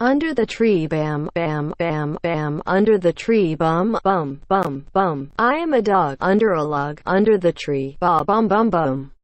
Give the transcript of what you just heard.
Under the tree, bam, bam, bam, bam. Under the tree, bum, bum, bum, bum. I am a dog under a log, under the tree, ba bum bum bum.